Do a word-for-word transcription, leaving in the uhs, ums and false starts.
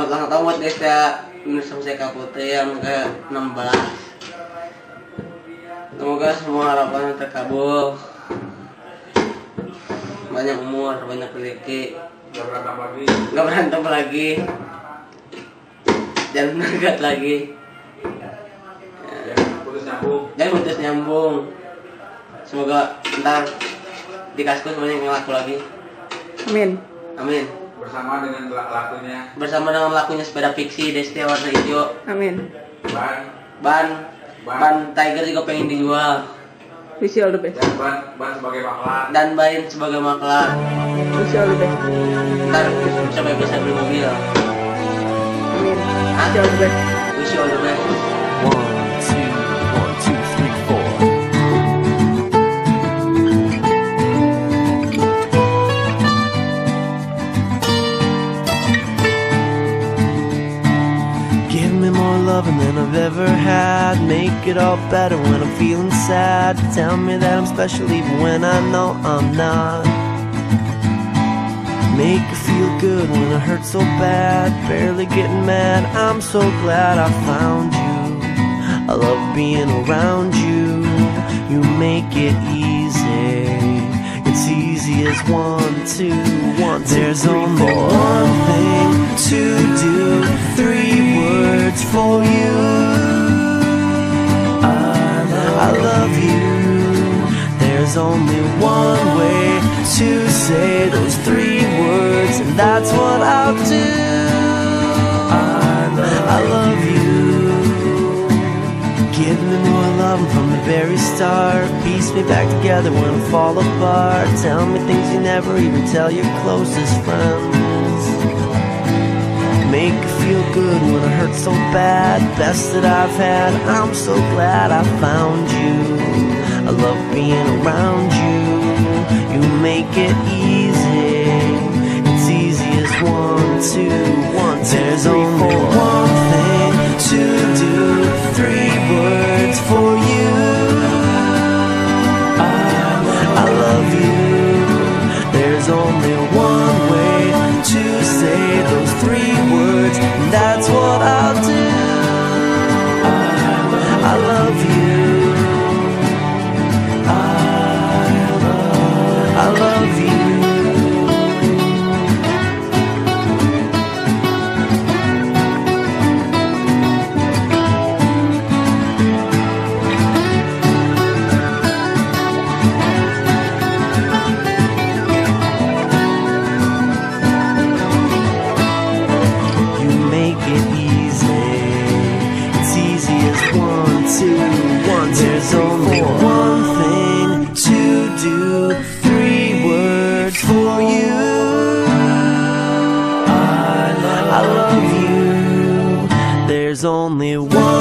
Selamat ulang tahun buat Destia Indonesia Musika Putri yang ke enam belas. Semoga semua harapan terkabul. Banyak umur, banyak rezeki. Gak berantem lagi. Gak berantem lagi. Jangan negat lagi. Jangan putus nyambung. Jangan putus nyambung. Semoga ntar di kaskus banyak yang laku lagi. Amin. Amin. Bersama dengan lakunya. Bersama dengan lakunya sepeda fiksi Destia warna hijau. Amin. Ban. Ban. Ban. Ban Tiger juga pengen dijual. Wish you all the best. Dan ban, ban sebagai maklar. Dan Bain sebagai maklar. Wish you all the best. Ntar sampai bisa beli mobil. Amin. Hah? Wish you all the best. Wish you all the best. One, two, one, two, three, four. Give me more loving than I've ever had. Make it all better when I'm feeling sad. Tell me that I'm special even when I know I'm not. Make it feel good when it hurts so bad. Barely getting mad, I'm so glad I found you. I love being around you. You make it easy. It's easy as one, two, one, two, There's three, only four. One thing to do. Three words for you. I love, I love you. There's only one way to say those three words, and that's what I'll do. I love, I love you. Give me more love from the very start. Piece me back together when I fall apart. Tell me things you never even tell your closest friends. Make it feel good when it hurts so bad. Best that I've had, I'm so glad I found you. I love being around you. You make it easy. It's easy as one, two, one, two, There's three, only four. One thing to do. Three words for you. I, I love you. There's only one way to say those three words, and that's what I'll do. I, I love you. I love you. You make it easy. It's easy as one, two, one, two, There's three, only four. One thing to do. For you, I love, I love you. There's only one